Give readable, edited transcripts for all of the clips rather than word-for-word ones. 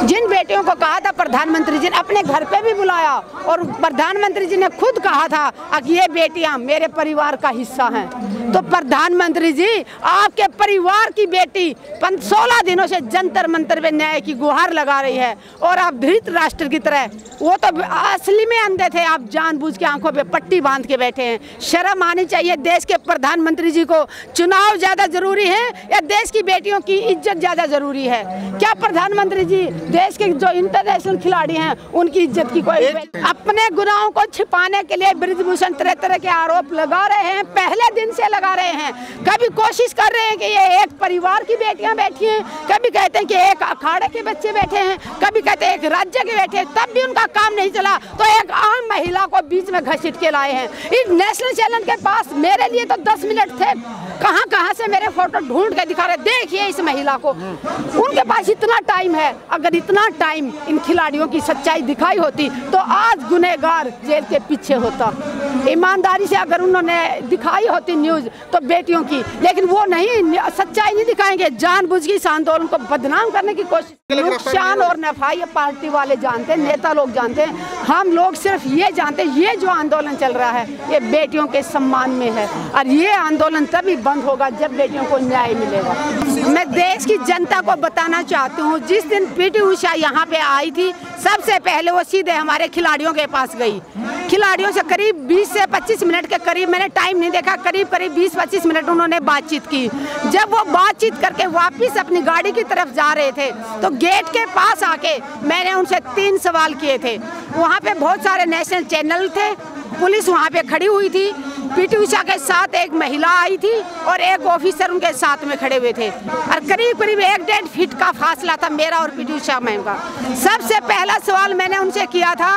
जिन बेटियों को कहा था प्रधानमंत्री जी ने अपने घर पे भी बुलाया और प्रधानमंत्री जी ने खुद कहा था कि ये बेटियां मेरे परिवार का हिस्सा हैं। तो प्रधानमंत्री जी आपके परिवार की बेटी 16 दिनों से जंतर मंतर पे न्याय की गुहार लगा रही है और आप धृतराष्ट्र की तरह, वो तो असली में अंधे थे, आप जानबूझ के आंखों पे पट्टी बांध के बैठे हैं। शर्म आनी चाहिए देश के प्रधानमंत्री जी को। चुनाव ज्यादा जरूरी है या देश की बेटियों की इज्जत ज्यादा जरूरी है? क्या प्रधानमंत्री जी देश के जो इंटरनेशनल खिलाड़ी हैं उनकी इज्जत की कोई? अपने गुनाहों को छिपाने के लिए बृजभूषण तरह तरह के आरोप लगा रहे हैं, पहले दिन से लगा रहे हैं। कभी कोशिश कर रहे हैं कि ये एक परिवार की बेटियां बैठी हैं, कभी कहते हैं कि एक अखाड़े के बच्चे बैठे हैं, कभी कहते हैं एक राज्य के बैठे हैं, तब भी उनका काम नहीं चला तो एक आम महिला को बीच में घसीट के लाए हैं। इस नेशनल चैनल के पास मेरे लिए तो 10 मिनट थे, कहां से मेरे फोटो ढूंढ के दिखा रहे, देखिए इस महिला को। उनके पास इतना टाइम है, अगर इतना टाइम इन खिलाड़ियों की सच्चाई दिखाई होती तो आज गुनहगार जेल के पीछे होता। ईमानदारी से अगर उन्होंने दिखाई होती न्यूज तो बेटियों की, लेकिन वो नहीं, सच्चाई नहीं दिखाएंगे, जानबूझ के इस आंदोलन को बदनाम करने की कोशिश। नुकसान और नफा ये पार्टी वाले जानते हैं, नेता लोग जानते हैं, हम लोग सिर्फ ये जानते हैं ये जो आंदोलन चल रहा है ये बेटियों के सम्मान में है और ये आंदोलन तभी बंद होगा जब बेटियों को न्याय मिलेगा। मैं देश की जनता को बताना चाहती हूँ, जिस दिन पीटी उषा यहाँ पे आई थी सबसे पहले वो सीधे हमारे खिलाड़ियों के पास गई। खिलाड़ियों से करीब 20 से 25 मिनट के करीब, मैंने टाइम नहीं देखा, करीब 20-25 मिनट उन्होंने बातचीत की। जब वो बातचीत करके वापस अपनी गाड़ी की तरफ जा रहे थे तो गेट के पास आके मैंने उनसे 3 सवाल किए थे। वहाँ पे बहुत सारे नेशनल चैनल थे, पुलिस वहाँ पे खड़ी हुई थी, पीटी उषा के साथ एक महिला आई थी और एक ऑफिसर उनके साथ में खड़े हुए थे और करीब 1-1.5 फीट का फासला था मेरा और पीटी उषा मैम का। सबसे पहला सवाल मैंने उनसे किया था,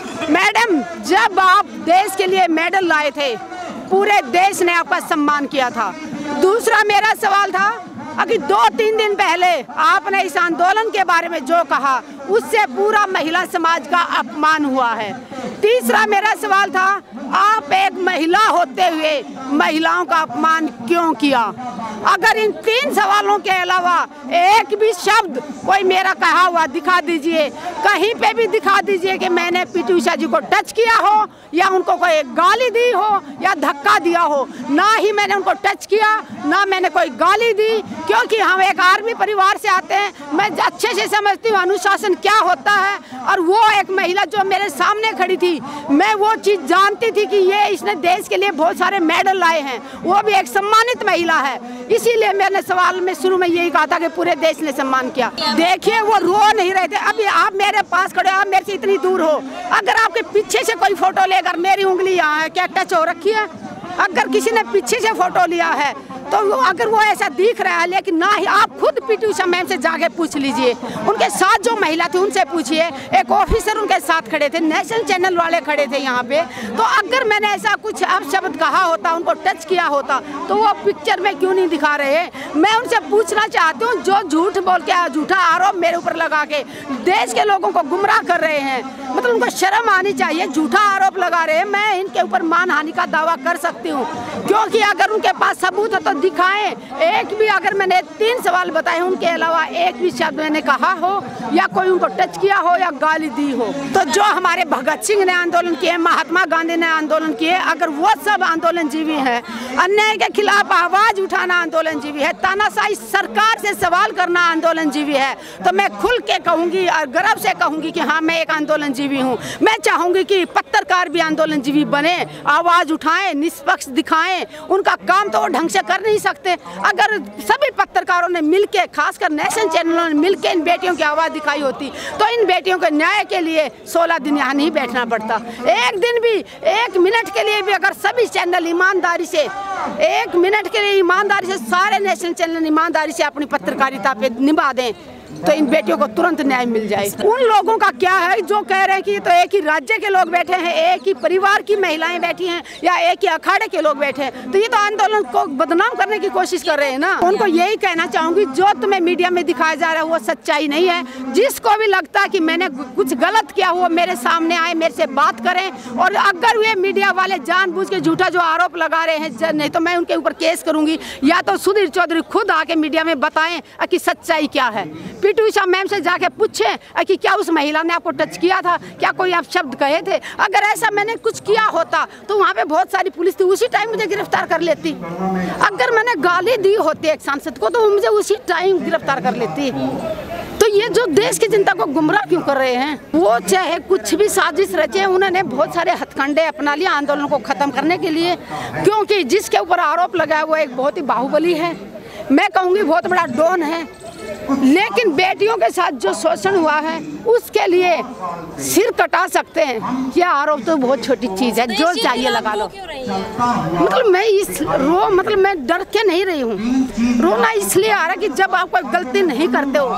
मैडम जब आप देश के लिए मेडल लाए थे पूरे देश ने आपका सम्मान किया था। दूसरा मेरा सवाल था अभी 2-3 दिन पहले आपने इस आंदोलन के बारे में जो कहा उससे पूरा महिला समाज का अपमान हुआ है। तीसरा मेरा सवाल था आप एक महिला होते हुए महिलाओं का अपमान क्यों किया? अगर इन 3 सवालों के अलावा एक भी शब्द कोई मेरा कहा हुआ दिखा दीजिए, कहीं पे भी दिखा दीजिए कि मैंने पीटी उषा जी को टच किया हो या उनको कोई गाली दी हो या धक्का दिया हो। ना ही मैंने उनको टच किया, ना मैंने कोई गाली दी, क्योंकि हम एक आर्मी परिवार से आते हैं। मैं अच्छे से समझती हूँ अनुशासन क्या होता है और वो एक महिला जो मेरे सामने खड़ी थी, मैं वो चीज़ जानती थी कि ये इसने देश के लिए बहुत सारे मेडल लाए हैं, वो भी एक सम्मानित महिला है। इसीलिए मैंने सवाल में शुरू में यही कहा था कि पूरे देश ने सम्मान किया। देखिए वो रो नहीं रहे थे। अभी आप मेरे पास खड़े हो, आप मेरे से इतनी दूर हो, अगर आपके पीछे से कोई फोटो लेकर, मेरी उंगली यहाँ है, क्या टच हो रखी है? अगर किसी ने पीछे से फोटो लिया है तो अगर वो ऐसा दिख रहा है, लेकिन ना ही आप खुद पीटी उषा मैम से जाके पूछ लीजिए, उनके साथ जो महिला थी उनसे पूछिए, एक ऑफिसर उनके साथ खड़े थे, नेशनल चैनल वाले खड़े थे यहाँ पे। तो अगर मैंने ऐसा कुछ अपशब्द कहा होता, उनको टच किया होता तो वो पिक्चर में क्यों नहीं दिखा रहे? मैं उनसे पूछना चाहती हूँ, जो झूठ बोल के झूठा आरोप मेरे ऊपर लगा के देश के लोगों को गुमराह कर रहे हैं, मतलब उनको शर्म आनी चाहिए। झूठा आरोप लगा रहे हैं, मैं इनके ऊपर मानहानि का दावा कर सकती हूँ, क्योंकि अगर उनके पास सबूत है तो दिखाएं। एक भी, अगर मैंने 3 सवाल बताए उनके अलावा एक भी शब्द मैंने कहा हो या कोई उनको टच किया हो या गाली दी हो, तो जो हमारे भगत सिंह ने आंदोलन किए, महात्मा गांधी ने आंदोलन किए, अगर वो सब आंदोलन जीवी है, अन्याय के खिलाफ आवाज उठाना आंदोलन जीवी है, तानाशाही सरकार से सवाल करना आंदोलन जीवी है, तो मैं खुल के कहूंगी और गर्व से कहूंगी कि हाँ मैं एक आंदोलन जीवी हूँ। मैं चाहूंगी कि पत्रकार भी आंदोलन जीवी बने, आवाज उठाएं, निष्पक्ष दिखाएं। उनका काम तो वो ढंग से कर नहीं सकते। अगर सभी पत्रकारों ने मिलके, खासकर नेशनल चैनलों ने मिलके इन बेटियों की आवाज़ दिखाई होती तो इन बेटियों के न्याय के लिए 16 दिन यहाँ नहीं बैठना पड़ता। एक दिन भी, 1 मिनट के लिए भी अगर सभी चैनल ईमानदारी से, 1 मिनट के लिए ईमानदारी से, सारे नेशनल चैनल ईमानदारी से अपनी पत्रकारिता पे निभा दें तो इन बेटियों को तुरंत न्याय मिल जाए। उन लोगों का क्या है जो कह रहे हैं कि तो एक ही राज्य के लोग बैठे हैं, एक ही परिवार की महिलाएं बैठी हैं या एक ही अखाड़े के लोग बैठे हैं, तो ये तो आंदोलन को बदनाम करने की कोशिश कर रहे हैं ना। उनको यही कहना चाहूंगी, जो तुम्हें मीडिया में दिखाया जा रहा है वो सच्चाई नहीं है। जिसको भी लगता है कि मैंने कुछ गलत किया वो मेरे सामने आए, मेरे से बात करें, और अगर वे मीडिया वाले जानबूझ के झूठा जो आरोप लगा रहे हैं, नहीं तो मैं उनके ऊपर केस करूंगी, या तो सुधीर चौधरी खुद आके मीडिया में बताएं कि सच्चाई क्या है। पीटी उषा मैम से जाके पूछे कि क्या उस महिला ने आपको टच किया था, क्या कोई आप शब्द कहे थे। अगर ऐसा मैंने कुछ किया होता तो वहाँ पे बहुत सारी पुलिस थी, उसी टाइम मुझे गिरफ्तार कर लेती। अगर मैंने गाली दी होती एक सांसद को तो मुझे उसी टाइम गिरफ्तार कर लेती। तो ये जो देश की जनता को गुमराह क्यों कर रहे हैं, वो चाहे कुछ भी साजिश रचे, उन्होंने बहुत सारे हथकंडे अपना लिए आंदोलन को खत्म करने के लिए, क्योंकि जिसके ऊपर आरोप लगा है वो एक बहुत ही बाहुबली है, मैं कहूँगी बहुत बड़ा डॉन है। लेकिन बेटियों के साथ जो शोषण हुआ है उसके लिए सिर कटा सकते हैं, यह आरोप तो बहुत छोटी चीज है, जो चाहिए लगा लो। मतलब मैं डर के नहीं रही हूँ, रोना इसलिए आ रहा है कि जब आप कोई गलती नहीं करते हो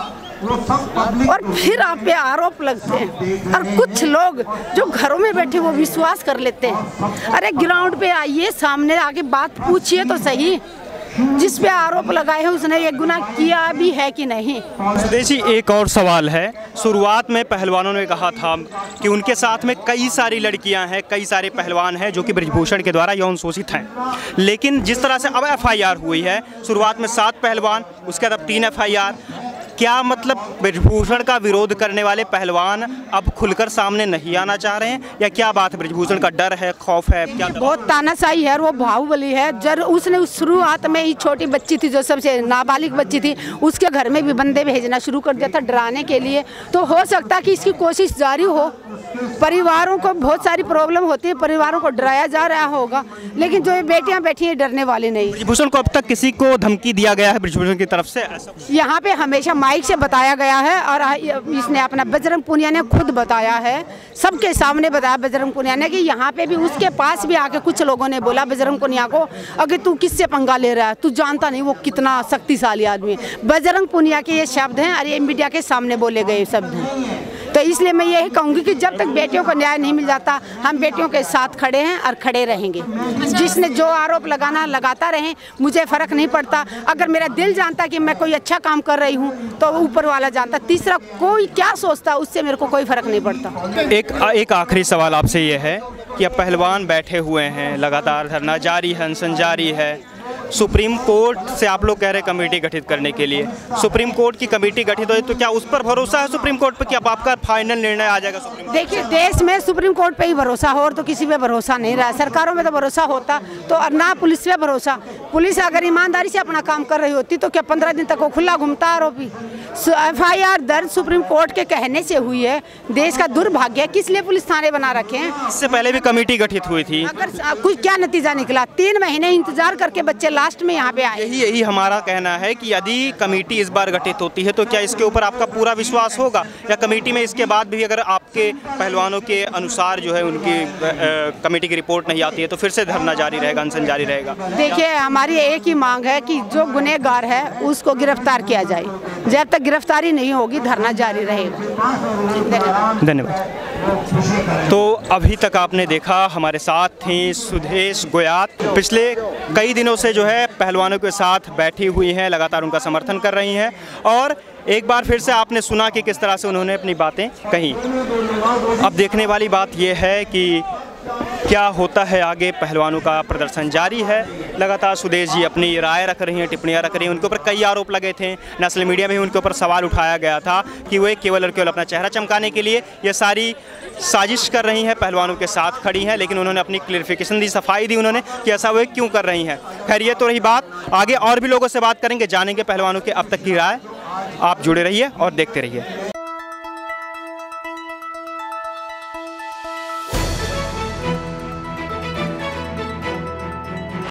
और फिर आप पे आरोप लगते हैं, और कुछ लोग जो घरों में बैठे वो विश्वास कर लेते हैं। अरे ग्राउंड पे आइए, सामने आके बात पूछिए तो सही, जिस पे आरोप लगाए हैं उसने ये गुनाह किया भी है कि नहीं। सुदेश जी, एक और सवाल है। शुरुआत में पहलवानों ने कहा था कि उनके साथ में कई सारी लड़कियां हैं, कई सारे पहलवान हैं जो कि ब्रजभूषण के द्वारा यौन शोषित हैं, लेकिन जिस तरह से अब FIR हुई है, शुरुआत में 7 पहलवान, उसके बाद 3 FIR, क्या मतलब ब्रजभूषण का विरोध करने वाले पहलवान अब खुलकर सामने नहीं आना चाह रहे हैं, या क्या बात है? ब्रजभूषण का डर है, खौफ है, क्या? बहुत तानाशाही है, वो बाहुबली है। जब उसने उस शुरुआत में ही छोटी बच्ची थी जो सबसे नाबालिग बच्ची थी, उसके घर में भी बंदे भेजना शुरू कर दिया था डराने के लिए। तो हो सकता है कि इसकी कोशिश जारी हो। परिवारों को बहुत सारी प्रॉब्लम होती है, परिवारों को डराया जा रहा होगा, लेकिन जो ये बेटियां बैठी हैं डरने वाली नहीं। ब्रजभूषण को अब तक किसी को धमकी दिया गया है ब्रजभूषण की तरफ से? यहाँ पे हमेशा माइक से बताया गया है, और इसने अपना बजरंग पुनिया ने खुद बताया है, सबके सामने बताया बजरंग पुनिया ने कि यहाँ पे भी उसके पास भी आके कुछ लोगों ने बोला बजरंग पुनिया को, अगर तू किससे पंगा ले रहा है, तू जानता नहीं वो कितना शक्तिशाली आदमी है। बजरंग पुनिया के ये शब्द हैं और ये मीडिया के सामने बोले गए शब्द हैं। तो इसलिए मैं यही कहूँगी कि जब तक बेटियों को न्याय नहीं मिल जाता, हम बेटियों के साथ खड़े हैं और खड़े रहेंगे। जिसने जो आरोप लगाना लगाता रहे, मुझे फ़र्क नहीं पड़ता। अगर मेरा दिल जानता कि मैं कोई अच्छा काम कर रही हूँ तो ऊपर वाला जानता, तीसरा कोई क्या सोचता उससे मेरे को कोई फ़र्क नहीं पड़ता। एक आखिरी सवाल आपसे ये है कि अब पहलवान बैठे हुए हैं, लगातार धरना जारी है, अनशन जारी है, सुप्रीम कोर्ट से आप लोग कह रहे हैं कमेटी गठित करने के लिए, सुप्रीम कोर्ट की कमेटी गठित हो तो क्या उस पर भरोसा है सुप्रीम कोर्ट पर कि अब आपका फाइनल निर्णय आ जाएगा सुप्रीम कोर्ट? देखिए, देश में सुप्रीम कोर्ट पे ही भरोसा हो, और तो किसी पे भरोसा नहीं रहा। सरकारों में तो भरोसा होता तो, और ना पुलिस पे भरोसा। पुलिस अगर ईमानदारी से अपना काम कर रही होती तो क्या 15 दिन तक वो खुला घूमता आरोपी? FIR दर्ज सुप्रीम कोर्ट के कहने से हुई है, देश का दुर्भाग्य। किस लिए पुलिस थाने बना रखे हैं? इससे पहले भी कमेटी गठित हुई थी, अगर कुछ क्या नतीजा निकला? 3 महीने इंतजार करके बच्चे लास्ट में यहाँ पे आए। यही हमारा कहना है कि यदि कमेटी इस बार गठित होती है तो क्या इसके ऊपर आपका पूरा विश्वास होगा, या कमेटी में इसके बाद भी अगर आपके पहलवानों के अनुसार जो है उनकी कमेटी की रिपोर्ट नहीं आती है तो फिर से धरना जारी रहेगा, अनशन जारी रहेगा? देखिए, हमारी एक ही मांग है कि जो गुनहगार है उसको गिरफ्तार किया जाए। जब तक गिरफ्तारी नहीं होगी धरना जारी रहेगा। धन्यवाद। तो अभी तक आपने देखा हमारे साथ थी सुदेश गोयात, पिछले कई दिनों से जो है पहलवानों के साथ बैठी हुई हैं, लगातार उनका समर्थन कर रही हैं, और एक बार फिर से आपने सुना कि किस तरह से उन्होंने अपनी बातें कही। अब देखने वाली बात यह है कि क्या होता है आगे। पहलवानों का प्रदर्शन जारी है, लगातार सुदेश जी अपनी राय रख रही हैं, टिप्पणियां रख रही हैं। उनके ऊपर कई आरोप लगे थे, नेशनल मीडिया में उनके ऊपर सवाल उठाया गया था कि वो केवल और केवल अपना चेहरा चमकाने के लिए ये सारी साजिश कर रही हैं, पहलवानों के साथ खड़ी हैं। लेकिन उन्होंने अपनी क्लियरिफिकेशन दी, सफाई दी उन्होंने कि ऐसा वो क्यों कर रही हैं। खैर, ये तो रही बात, आगे और भी लोगों से बात करेंगे, जानेंगे पहलवानों के अब तक की राय। आप जुड़े रहिए और देखते रहिए।